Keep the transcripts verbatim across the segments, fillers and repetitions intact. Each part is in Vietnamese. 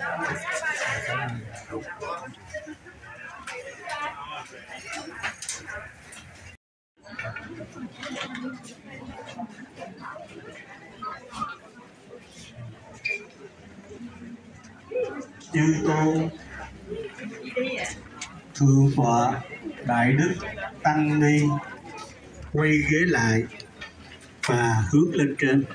Chư tôn thượng tọa đại đức tăng ni quay ghế lại và hướng lên trên.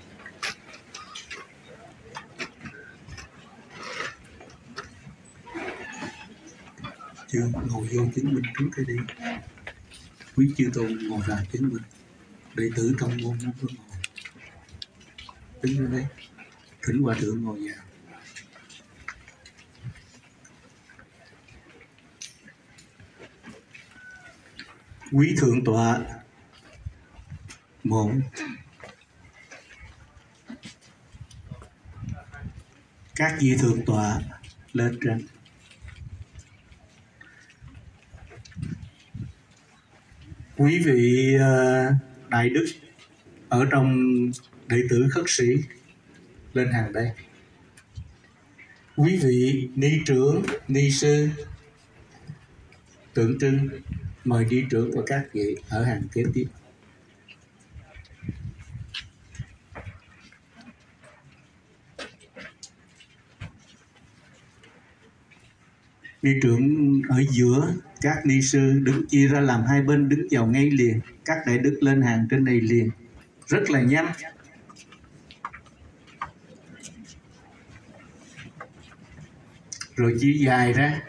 Chưa ngồi vô chứng minh trước cái đi. Quý chư tôn ngồi vào chứng minh. Đệ tử trong môn muốn ngồi. Đứng lên đây. Thỉnh hòa thượng ngồi vào. Quý thượng tọa. Một. Các vị thượng tọa lên trên. Quý vị đại đức ở trong đệ tử khất sĩ lên hàng đây. Quý vị ni trưởng, ni sư tượng trưng mời ni trưởng và các vị ở hàng kế tiếp. Ni trưởng ở giữa, các ni sư đứng chia ra làm hai bên, đứng vào ngay liền. Các đại đức lên hàng trên này liền, rất là nhanh. Rồi chia dài ra.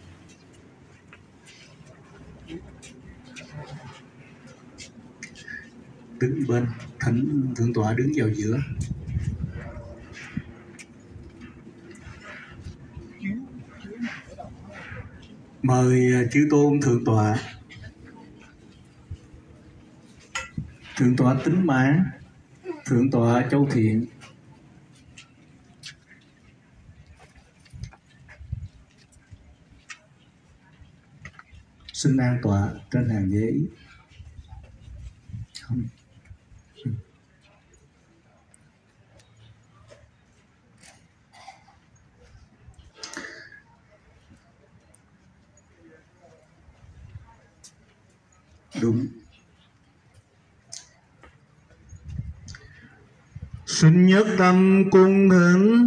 Đứng bên, thỉnh thượng tọa đứng vào giữa. Mời chư tôn thượng tọa. Thượng tọa Tính Mãn, thượng tọa Châu Thiện. Xin an tọa trên hàng ghế. Không. Đúng. Xin nhất tâm cung thỉnh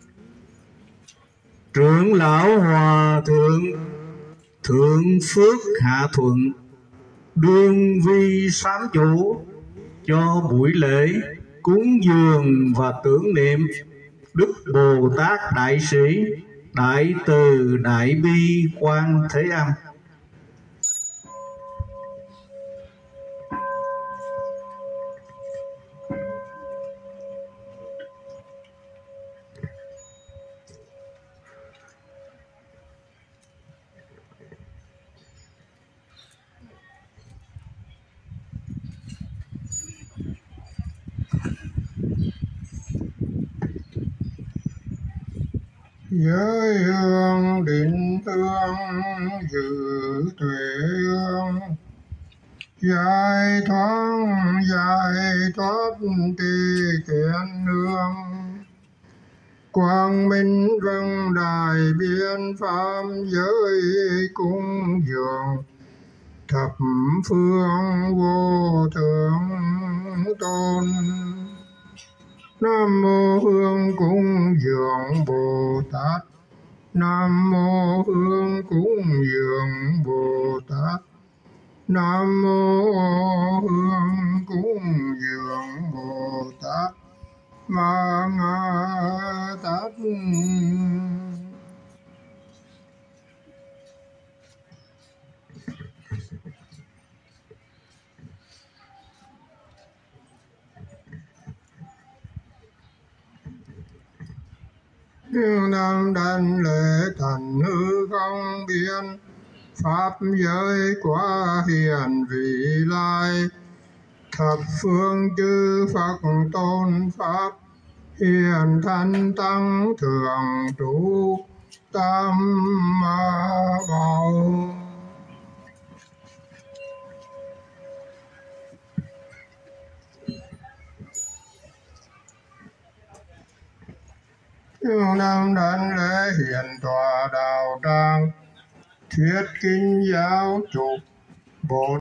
trưởng lão hòa thượng Thượng Phước Hạ Thuận đương vi sám chủ cho buổi lễ cúng dường và tưởng niệm Đức Bồ Tát Đại Sĩ Đại Từ Đại Bi Quan Thế Âm. Giới hương định thương dự tuệ hương, giải thoát giải thoát tỳ thiện hương, quang minh vâng đại biên pháp giới cung dường, thập phương vô thượng tôn. Nam mô Hương cúng dường Bồ Tát. Nam mô Hương cúng dường Bồ Tát. Nam mô Hương cúng dường Bồ Tát. Ma nga tát. Nam đảnh lễ thành hư không biên, pháp giới quá hiền vị lai, thập phương chư Phật tôn pháp, hiền thanh tăng thường trụ tam bảo. những năm đảnh lễ hiền tòa đạo tràng thuyết kinh giáo dục bổn